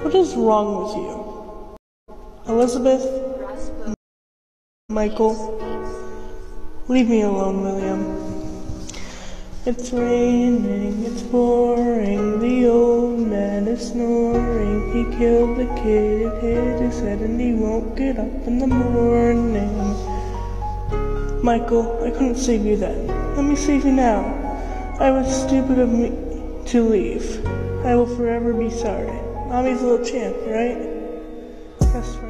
What is wrong with you? Elizabeth? Michael? Leave me alone, William. It's raining, it's pouring, the old man is snoring. He killed the kid, it hit his head, and he won't get up in the morning. Michael, I couldn't save you then. Let me save you now. I was stupid of me to leave. I will forever be sorry. Mommy's a little champ, right? That's right.